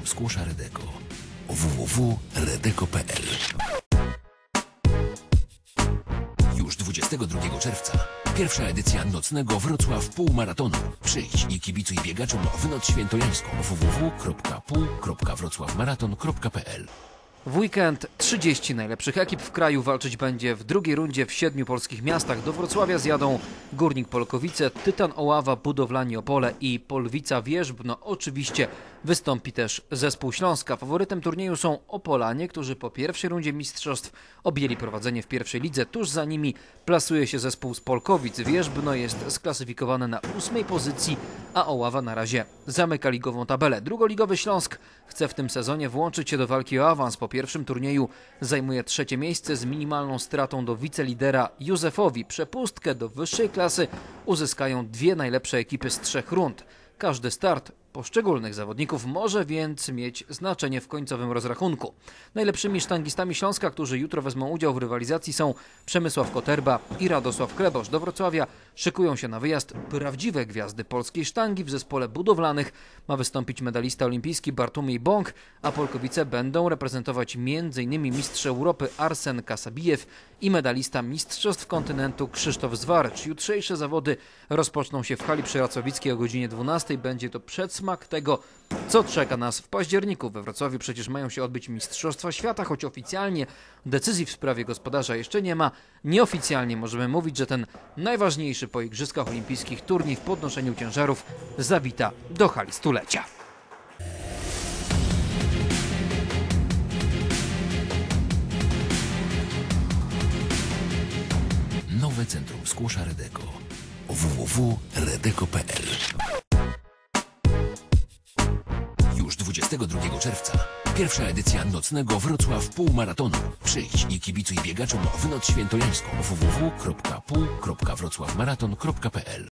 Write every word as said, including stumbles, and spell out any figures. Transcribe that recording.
Skłosza Redeko. w w w kropka redeko kropka p l. Już dwudziestego drugiego czerwca pierwsza edycja nocnego Wrocław Półmaratonu. Przyjdź i kibicuj biegaczom w noc świętojańską. w w w kropka pół kropka wrocławmaraton kropka p l. W weekend trzydzieści najlepszych ekip w kraju walczyć będzie w drugiej rundzie w siedmiu polskich miastach. Do Wrocławia zjadą Górnik Polkowice, Tytan Oława, Budowlani Opole i Polwica Wierzbno. Oczywiście wystąpi też zespół Śląska. Faworytem turnieju są Opolanie, którzy po pierwszej rundzie mistrzostw objęli prowadzenie w pierwszej lidze. Tuż za nimi plasuje się zespół z Polkowic. Wierzbno jest sklasyfikowane na ósmej pozycji, a Oława na razie zamyka ligową tabelę. Drugoligowy Śląsk chce w tym sezonie włączyć się do walki o awans. Po pierwszym turnieju zajmuje trzecie miejsce z minimalną stratą do wicelidera Józefowi. Przepustkę do wyższej klasy uzyskają dwie najlepsze ekipy z trzech rund. Każdy start poszczególnych zawodników może więc mieć znaczenie w końcowym rozrachunku. Najlepszymi sztangistami Śląska, którzy jutro wezmą udział w rywalizacji, są Przemysław Koterba i Radosław Klebosz. Do Wrocławia szykują się na wyjazd prawdziwe gwiazdy polskiej sztangi. W zespole budowlanych ma wystąpić medalista olimpijski Bartłomiej Bąk, a Polkowice będą reprezentować m.in. mistrz Europy Arsen Kasabijew i medalista Mistrzostw Kontynentu Krzysztof Zwarcz. Jutrzejsze zawody rozpoczną się w hali przy Racławickiej o godzinie dwunastej. Będzie to przedsmak tego, co czeka nas w październiku. We Wrocławiu przecież mają się odbyć Mistrzostwa Świata, choć oficjalnie decyzji w sprawie gospodarza jeszcze nie ma. Nieoficjalnie możemy mówić, że ten najważniejszy po Igrzyskach Olimpijskich turniej w podnoszeniu ciężarów zawita do hali stulecia. Nowe Centrum Skłosza Redeko. w w w kropka redeko kropka p l. Już dwudziestego drugiego czerwca pierwsza edycja nocnego Wrocław Półmaratonu. Przyjdź i kibicuj biegaczom w noc świętojańską. w w w kropka pół kropka wrocławmaraton kropka p l.